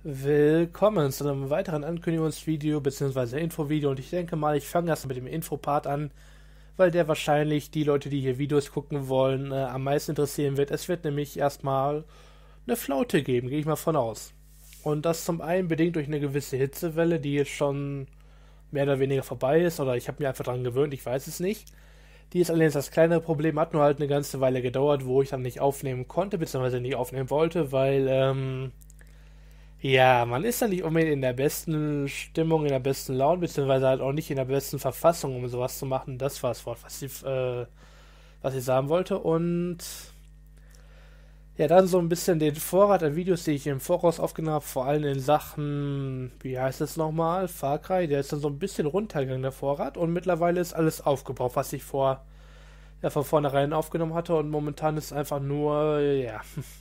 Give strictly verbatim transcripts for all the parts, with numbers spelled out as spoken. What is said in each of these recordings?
Willkommen zu einem weiteren Ankündigungsvideo bzw. Infovideo und ich denke mal, ich fange erst mit dem Infopart an, weil der wahrscheinlich die Leute, die hier Videos gucken wollen, äh, am meisten interessieren wird. Es wird nämlich erstmal eine Flaute geben, gehe ich mal von aus. Und das zum einen bedingt durch eine gewisse Hitzewelle, die jetzt schon mehr oder weniger vorbei ist, oder ich habe mir einfach daran gewöhnt, ich weiß es nicht. Die ist allerdings das kleinere Problem, hat nur halt eine ganze Weile gedauert, wo ich dann nicht aufnehmen konnte, bzw. nicht aufnehmen wollte, weil, ähm, ja, man ist ja nicht unbedingt in der besten Stimmung, in der besten Laune, beziehungsweise halt auch nicht in der besten Verfassung, um sowas zu machen. Das war das Wort, was ich, äh, was ich sagen wollte. Und ja, dann so ein bisschen den Vorrat an Videos, die ich im Voraus aufgenommen habe, vor allem in Sachen, wie heißt es nochmal, Far Cry, der ist dann so ein bisschen runtergegangen, der Vorrat. Und mittlerweile ist alles aufgebaut, was ich vor, ja, von vornherein aufgenommen hatte. Und momentan ist einfach nur, ja,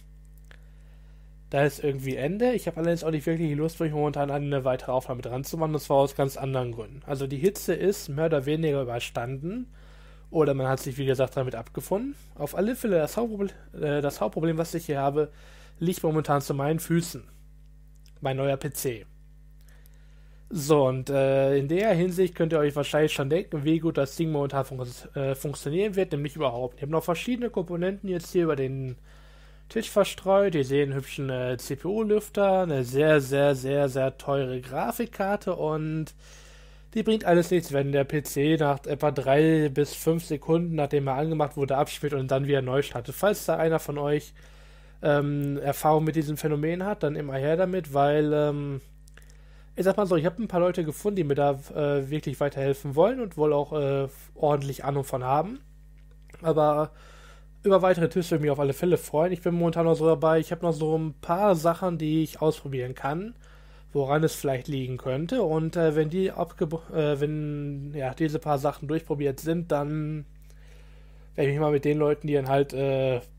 da ist irgendwie Ende. Ich habe allerdings auch nicht wirklich die Lust, mich momentan an eine weitere Aufnahme dran zu machen. Das war aus ganz anderen Gründen. Also die Hitze ist mehr oder weniger überstanden. Oder man hat sich, wie gesagt, damit abgefunden. Auf alle Fälle, das Hauptproblem, äh, das Hauptproblem, was ich hier habe, liegt momentan zu meinen Füßen. Mein neuer P C. So, und äh, in der Hinsicht könnt ihr euch wahrscheinlich schon denken, wie gut das Ding momentan fun äh, funktionieren wird, nämlich überhaupt. Ich habe noch verschiedene Komponenten jetzt hier über den Tisch verstreut. Ihr seht einen hübschen äh, C P U-Lüfter, eine sehr, sehr, sehr, sehr teure Grafikkarte und die bringt alles nichts, wenn der P C nach etwa drei bis fünf Sekunden, nachdem er angemacht wurde, abspielt und dann wieder neu startet. Falls da einer von euch ähm, Erfahrung mit diesem Phänomen hat, dann immer her damit, weil, ähm, ich sag mal so, ich habe ein paar Leute gefunden, die mir da äh, wirklich weiterhelfen wollen und wohl auch äh, ordentlich Ahnung von haben. Aber über weitere Tipps würde ich mich auf alle Fälle freuen. Ich bin momentan noch so dabei, ich habe noch so ein paar Sachen, die ich ausprobieren kann, woran es vielleicht liegen könnte. Und äh, wenn die abge- äh, wenn ja diese paar Sachen durchprobiert sind, dann werde ich mich mal mit den Leuten, die dann halt, äh, ja,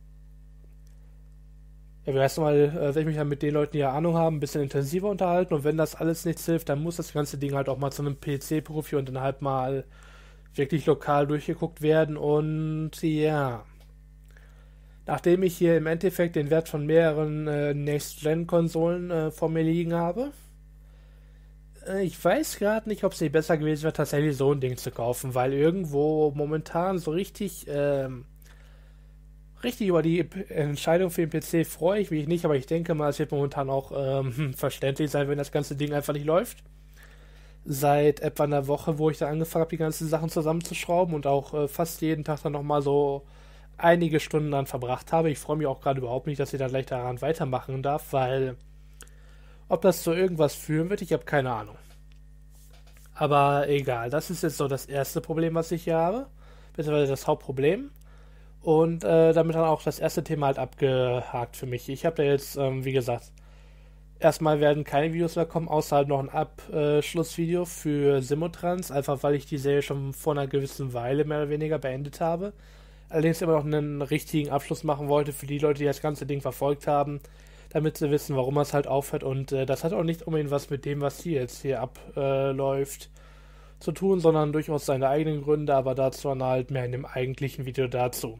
wie heißt mal, äh, werde ich mich dann mit den Leuten, die ja Ahnung haben, ein bisschen intensiver unterhalten. Und wenn das alles nichts hilft, dann muss das ganze Ding halt auch mal zu einem P C-Profi und dann halt mal wirklich lokal durchgeguckt werden. Und ja, nachdem ich hier im Endeffekt den Wert von mehreren äh, Next-Gen-Konsolen äh, vor mir liegen habe, äh, ich weiß gerade nicht, ob es nicht besser gewesen wäre, tatsächlich so ein Ding zu kaufen, weil irgendwo momentan so richtig, ähm, richtig über die P- Entscheidung für den P C freue ich mich nicht, aber ich denke mal, es wird momentan auch ähm, verständlich sein, wenn das ganze Ding einfach nicht läuft. Seit etwa einer Woche, wo ich da angefangen habe, die ganzen Sachen zusammenzuschrauben und auch äh, fast jeden Tag dann nochmal so einige Stunden dann verbracht habe. Ich freue mich auch gerade überhaupt nicht, dass ich da gleich daran weitermachen darf, weil ob das zu irgendwas führen wird, ich habe keine Ahnung. Aber egal, das ist jetzt so das erste Problem, was ich hier habe, beziehungsweise das Hauptproblem. Und äh, damit dann auch das erste Thema halt abgehakt für mich. Ich habe da jetzt, ähm, wie gesagt, erstmal werden keine Videos mehr kommen, außer halt noch ein Abschlussvideo für Simotrans, einfach weil ich die Serie schon vor einer gewissen Weile mehr oder weniger beendet habe. Allerdings immer noch einen richtigen Abschluss machen wollte für die Leute, die das ganze Ding verfolgt haben, damit sie wissen, warum es halt aufhört. Und äh, das hat auch nicht unbedingt was mit dem, was hier jetzt hier abläuft, zu tun, sondern durchaus seine eigenen Gründe, aber dazu dann halt mehr in dem eigentlichen Video dazu.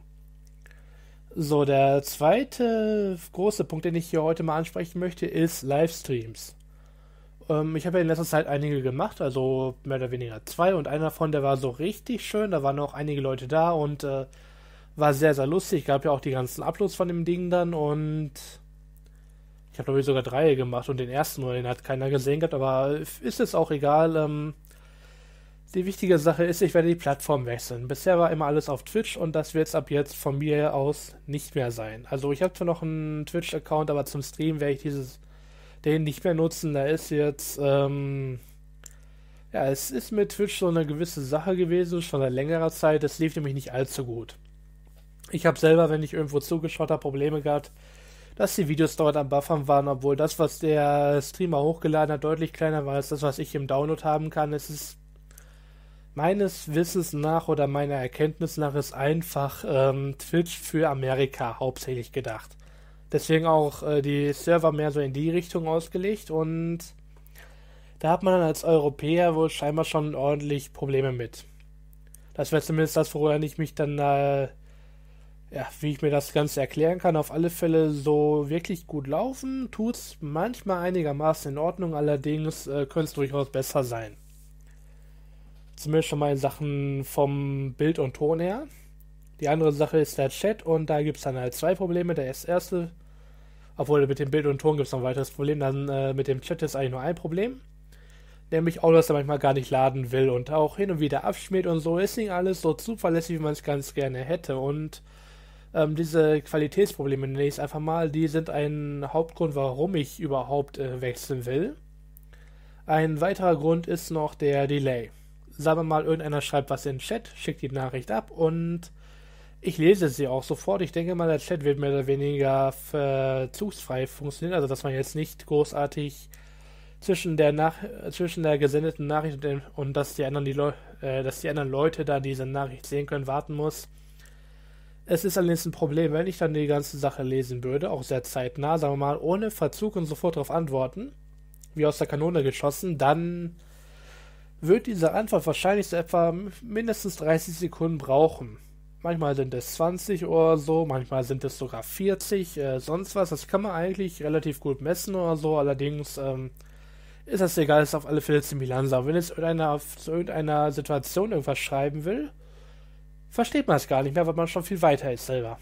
So, der zweite große Punkt, den ich hier heute mal ansprechen möchte, ist Livestreams. Ähm, ich habe ja in letzter Zeit einige gemacht, also mehr oder weniger zwei, und einer davon, der war so richtig schön, da waren auch einige Leute da und äh, war sehr, sehr lustig. Gab ja auch die ganzen Uploads von dem Ding dann und ich habe glaube ich sogar drei gemacht und den ersten nur, den hat keiner gesehen gehabt, aber ist es auch egal. Ähm, die wichtige Sache ist, ich werde die Plattform wechseln. Bisher war immer alles auf Twitch und das wird es ab jetzt von mir aus nicht mehr sein. Also ich habe zwar noch einen Twitch-Account, aber zum Stream werde ich dieses den nicht mehr nutzen. Da ist jetzt, ähm, ja, es ist mit Twitch so eine gewisse Sache gewesen, schon seit längerer Zeit. Es lief nämlich nicht allzu gut. Ich habe selber, wenn ich irgendwo zugeschaut habe, Probleme gehabt, dass die Videos dort am Buffern waren, obwohl das, was der Streamer hochgeladen hat, deutlich kleiner war als das, was ich im Download haben kann. Es ist meines Wissens nach oder meiner Erkenntnis nach ist einfach ähm, Twitch für Amerika hauptsächlich gedacht. Deswegen auch äh, die Server mehr so in die Richtung ausgelegt und da hat man dann als Europäer wohl scheinbar schon ordentlich Probleme mit. Das wäre zumindest das, worüber ich mich dann äh, ja, wie ich mir das Ganze erklären kann, auf alle Fälle so wirklich gut laufen, tut's manchmal einigermaßen in Ordnung, allerdings äh, könnte es durchaus besser sein. Zumindest schon mal in Sachen vom Bild und Ton her. Die andere Sache ist der Chat und da gibt es dann halt zwei Probleme. Der erste, obwohl mit dem Bild und Ton gibt es noch ein weiteres Problem, dann äh, mit dem Chat ist eigentlich nur ein Problem. Nämlich auch, dass er manchmal gar nicht laden will und auch hin und wieder abschmiert und so. Ist nicht alles so zuverlässig, wie man es ganz gerne hätte. Und ähm, diese Qualitätsprobleme, nenne ich es einfach mal, die sind ein Hauptgrund, warum ich überhaupt äh, wechseln will. Ein weiterer Grund ist noch der Delay. Sagen wir mal, irgendeiner schreibt was in den Chat, schickt die Nachricht ab und ich lese sie auch sofort. Ich denke mal, der Chat wird mehr oder weniger verzugsfrei funktionieren, also dass man jetzt nicht großartig zwischen der, Nach zwischen der gesendeten Nachricht und, den, und dass, die anderen die äh, dass die anderen Leute da diese Nachricht sehen können, warten muss. Es ist allerdings ein Problem, wenn ich dann die ganze Sache lesen würde, auch sehr zeitnah, sagen wir mal, ohne Verzug und sofort darauf antworten, wie aus der Kanone geschossen, dann wird diese Antwort wahrscheinlich so etwa mindestens dreißig Sekunden brauchen. Manchmal sind es zwanzig oder so, manchmal sind es sogar vierzig, äh, sonst was. Das kann man eigentlich relativ gut messen oder so, allerdings ähm, ist das egal, ist auf alle Fälle ziemlich langsam. Wenn jetzt irgendeiner zu irgendeiner Situation irgendwas schreiben will, versteht man es gar nicht mehr, weil man schon viel weiter ist selber.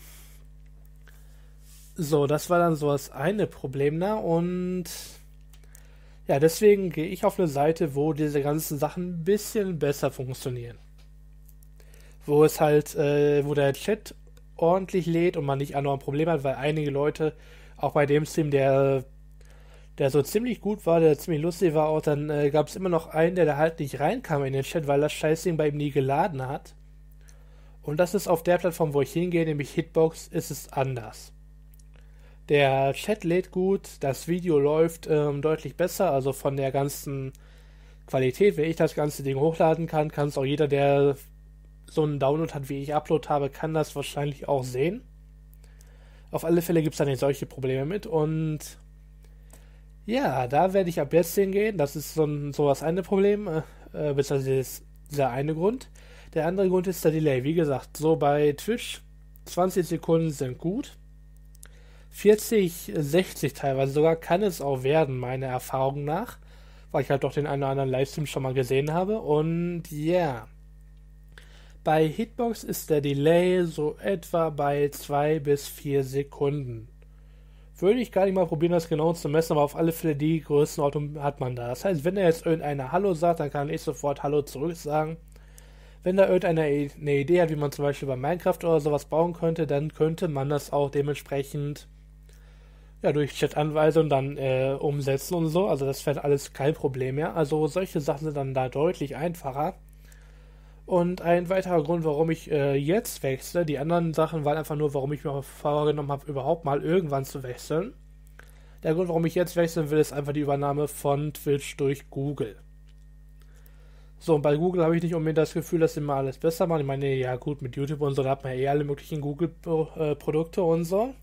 So, das war dann so das eine Problem da und ja, deswegen gehe ich auf eine Seite, wo diese ganzen Sachen ein bisschen besser funktionieren. Wo es halt, äh, wo der Chat ordentlich lädt und man nicht auch noch ein Problem hat, weil einige Leute, auch bei dem Stream, der, der so ziemlich gut war, der ziemlich lustig war, auch dann äh, gab es immer noch einen, der da halt nicht reinkam in den Chat, weil das Scheißding bei ihm nie geladen hat. Und das ist auf der Plattform, wo ich hingehe, nämlich Hitbox, ist es anders. Der Chat lädt gut, das Video läuft ähm, deutlich besser, also von der ganzen Qualität. Wenn ich das ganze Ding hochladen kann, kann es auch jeder, der so einen Download hat, wie ich Upload habe, kann das wahrscheinlich auch sehen. Auf alle Fälle gibt es da nicht solche Probleme mit und ja, da werde ich ab jetzt hingehen. Das ist so, ein, so das eine Problem, äh, beziehungsweise dieser eine Grund. Der andere Grund ist der Delay. Wie gesagt, so bei Twitch zwanzig Sekunden sind gut. vierzig, sechzig teilweise sogar kann es auch werden, meiner Erfahrung nach, weil ich halt doch den einen oder anderen Livestream schon mal gesehen habe. Und ja, yeah. Bei Hitbox ist der Delay so etwa bei zwei bis vier Sekunden. Würde ich gar nicht mal probieren, das genau zu messen, aber auf alle Fälle die Größenordnung hat man da. Das heißt, wenn er jetzt irgendeiner Hallo sagt, dann kann ich sofort Hallo zurück sagen. Wenn da irgendeiner eine Idee hat, wie man zum Beispiel bei Minecraft oder sowas bauen könnte, dann könnte man das auch dementsprechend ja, durch Chat-Anweisungen dann äh, umsetzen und so. Also das wäre alles kein Problem mehr. Also solche Sachen sind dann da deutlich einfacher. Und ein weiterer Grund, warum ich äh, jetzt wechsle, die anderen Sachen waren einfach nur, warum ich mir vorgenommen habe, überhaupt mal irgendwann zu wechseln. Der Grund, warum ich jetzt wechseln will, ist einfach die Übernahme von Twitch durch Google. So, und bei Google habe ich nicht unbedingt das Gefühl, dass sie mal alles besser machen. Ich meine, ja gut, mit YouTube und so, da hat man ja eh alle möglichen Google-Produkte und so.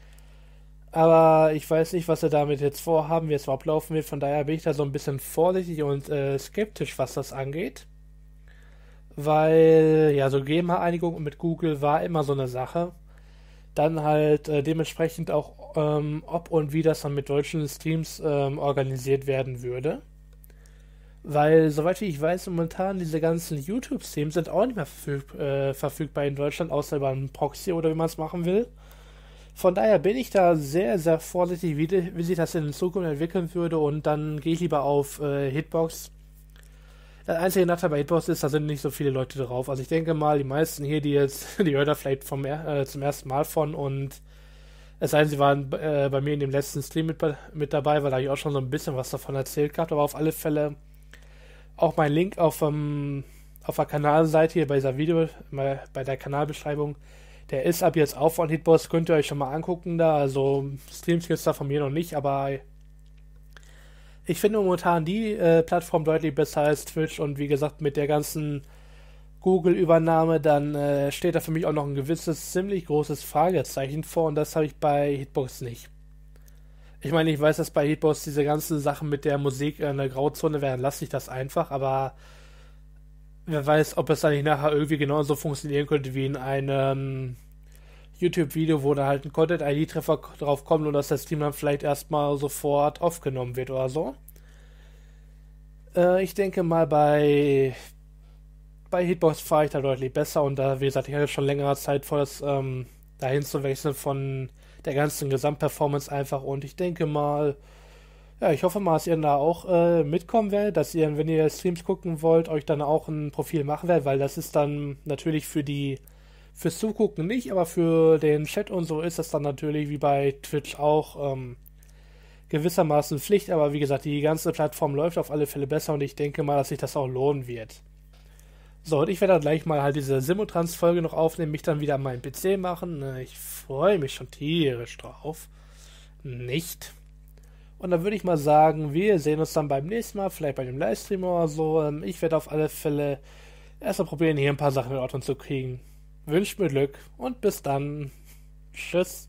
Aber ich weiß nicht, was sie damit jetzt vorhaben, wie es überhaupt laufen wird. Von daher bin ich da so ein bisschen vorsichtig und äh, skeptisch, was das angeht. Weil, ja, so G E M A-Einigung mit Google war immer so eine Sache. Dann halt äh, dementsprechend auch, ähm, ob und wie das dann mit deutschen Streams ähm, organisiert werden würde. Weil, soweit ich weiß, momentan diese ganzen YouTube-Streams sind auch nicht mehr verfüg äh, verfügbar in Deutschland, außer über einen Proxy oder wie man es machen will. Von daher bin ich da sehr, sehr vorsichtig, wie, die, wie sich das in Zukunft entwickeln würde und dann gehe ich lieber auf äh, Hitbox. Der einzige Nachteil bei Hitbox ist, da sind nicht so viele Leute drauf. Also ich denke mal, die meisten hier, die jetzt, die hören da vielleicht vom, äh, zum ersten Mal von und es sei denn, sie waren äh, bei mir in dem letzten Stream mit, mit dabei, weil da habe ich auch schon so ein bisschen was davon erzählt gehabt, aber auf alle Fälle auch mein Link auf, um, auf der Kanalseite hier bei dieser Video, bei der Kanalbeschreibung, der ist ab jetzt auch von Hitbox, könnt ihr euch schon mal angucken da, also Streams gibt es da von mir noch nicht, aber ich finde momentan die äh, Plattform deutlich besser als Twitch und wie gesagt, mit der ganzen Google-Übernahme, dann äh, steht da für mich auch noch ein gewisses, ziemlich großes Fragezeichen vor und das habe ich bei Hitbox nicht. Ich meine, ich weiß, dass bei Hitbox diese ganzen Sachen mit der Musik in der Grauzone wären, lasse ich das einfach, aber wer weiß, ob es dann nicht nachher irgendwie genauso funktionieren könnte wie in einem YouTube-Video, wo da halt ein Content-I D-Treffer drauf kommt und dass der Stream dann vielleicht erstmal sofort aufgenommen wird oder so. Äh, ich denke mal, bei, bei Hitbox fahre ich da deutlich besser und da, wie gesagt, ich hatte schon längere Zeit vor, das ähm, dahin zu wechseln von der ganzen Gesamtperformance einfach und ich denke mal, ja, ich hoffe mal, dass ihr da auch äh, mitkommen werdet, dass ihr, wenn ihr Streams gucken wollt, euch dann auch ein Profil machen werdet, weil das ist dann natürlich für die, fürs Zugucken nicht, aber für den Chat und so ist das dann natürlich wie bei Twitch auch ähm, gewissermaßen Pflicht, aber wie gesagt, die ganze Plattform läuft auf alle Fälle besser und ich denke mal, dass sich das auch lohnen wird. So, und ich werde dann gleich mal halt diese Simutrans-Folge noch aufnehmen, mich dann wieder an meinen P C machen. Ich freue mich schon tierisch drauf. Nicht. Und dann würde ich mal sagen, wir sehen uns dann beim nächsten Mal, vielleicht bei dem Livestream oder so. Ich werde auf alle Fälle erstmal probieren, hier ein paar Sachen in Ordnung zu kriegen. Wünscht mir Glück und bis dann. Tschüss.